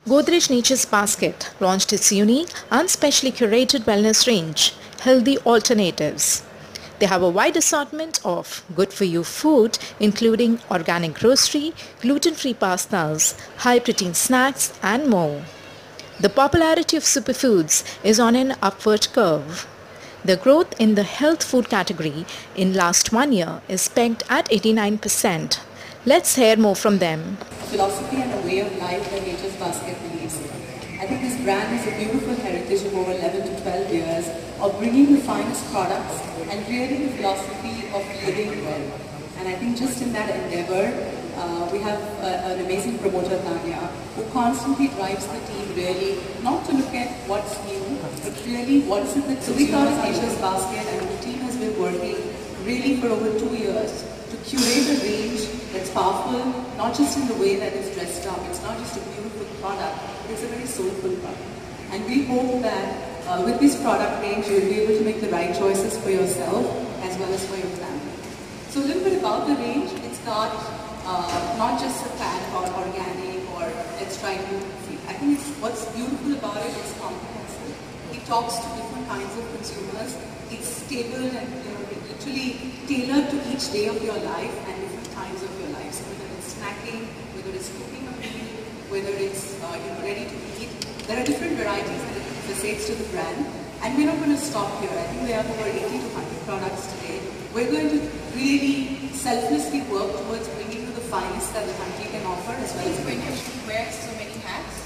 Godrej Nature's Basket launched its unique and specially curated wellness range, Healthy Alternatives. They have a wide assortment of good-for-you food, including organic grocery, gluten-free pastas, high-protein snacks, and more. The popularity of superfoods is on an upward curve. The growth in the health food category in last 1 year is pegged at 89%. Let's hear more from them. Philosophy and a way of life that Nature's Basket believes in. I think this brand has a beautiful heritage of over 11 to 12 years of bringing the finest products and creating the philosophy of living well. And I think just in that endeavor, we have an amazing promoter, Tanya, who constantly drives the team really not to look at what's new, but really what is it that... So we thought of Nature's Basket, and the team has been working really for over 2 years to curate a range that's powerful, not just in the way that it's dressed up. It's not just a beautiful product, it's a very soulful product. And we hope that with this product range, you'll be able to make the right choices for yourself as well as for your family. So a little bit about the range. It's got not just a plan about organic or let's try new food. I think what's beautiful about it is comprehensive. It talks to different kinds of consumers. It's stable and literally tailored to each day of your life and different times of your life. So whether it's snacking, whether it's cooking a meal, whether it's ready to eat, there are different varieties and different facets to the brand. And we're not going to stop here. I think we have over 80 to 100 products today. We're going to really selflessly work towards bringing you the finest that the country can offer, as well as when you wear so many hats,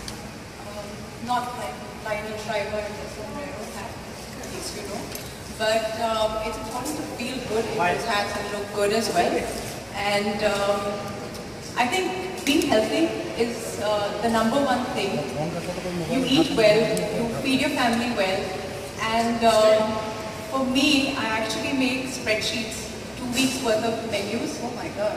not like Lionel Shriver and the sombrero hat, at least you know. But it's important to feel good in those hats and look good as well. And I think being healthy is the number one thing. You eat well, you feed your family well, and for me, I actually make spreadsheets, 2 weeks worth of menus. Oh my God.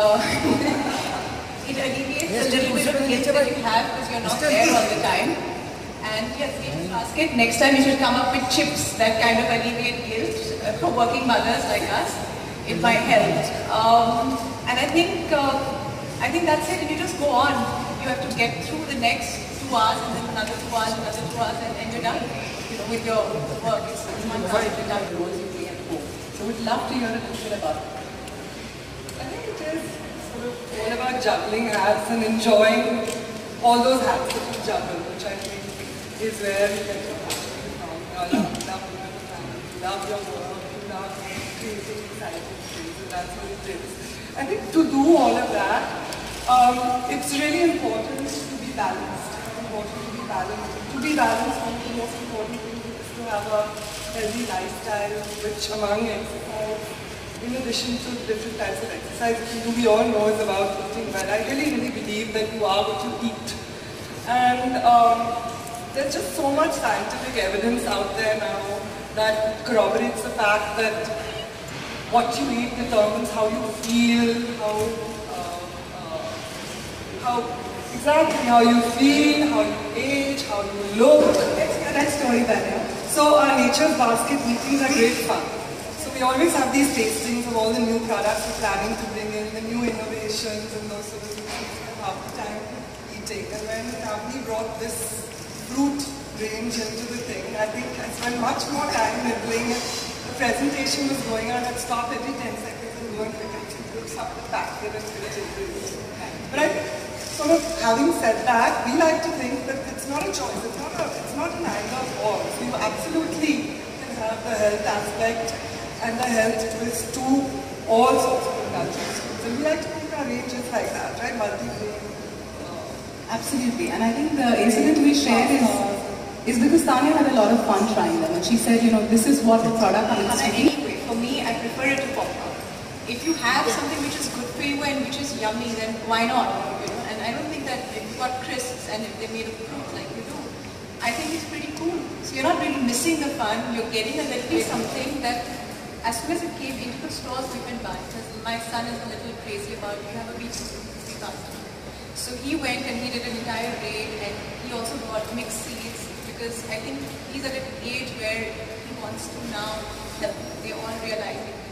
It alleviates a little bit of guilt that you have because you're not there all the time. And yes, Nature's Basket, next time you should come up with chips that kind of alleviate guilt for working mothers like us. It might help. And I think that's it. And you just go on. You have to get through the next 2 hours and then another 2 hours, another 2 hours, and you're done. With your work, it's one hour to done roles you play at home. So we'd love to hear a little bit about it. I think it is sort of all about juggling hats and enjoying all those hats that you juggle, which I think is where you get your passion from. You love being with the family, you love your work, you love creating exciting things, and that's what it is. I think to do all of that, it's really important to be balanced. To be balanced, one of the most important things is to have a healthy lifestyle, which among exercise, in addition to different types of exercise we all know is about eating well. I really believe that you are what you eat. And there's just so much scientific evidence out there now that corroborates the fact that what you eat determines how you feel, exactly how you feel, how you age, how you look. Let's hear that story, Tanya. So our Nature's Basket meetings are great fun. So we always have these tastings of all the new products we're planning to bring in, the new innovations and those sort of things. Half the time eating. And when we brought this fruit range into the thing, I think I spent much more time doing it. The presentation was going on, I'd stop every 10 seconds and go and pick up some fruits out the packet and finish it. But I sort of having said that, we like to think that it's not a choice, it's not an either or. So you absolutely can have the health aspect and the health twist to all sorts of indulgence. So we like to think our range is like that, right? Multi-grain. Absolutely. And I think the incident we shared is because Tanya had a lot of fun trying them. And she said, this is what the product needs to be. Anyway, for me, I prefer it to popcorn. If you have something which is good for you and which is yummy, then why not? And I don't think that if you've got crisps and if they're made of fruit like you do, I think it's pretty cool. So you're not really missing the fun. You're getting a little bit something that as soon as it came into the stores, we've been buying. Because my son is a little crazy about, you have a beach basket. So he went and he did an entire raid, and he also got mixed seeds because I think he's at an age where he wants to now help. They all realize it.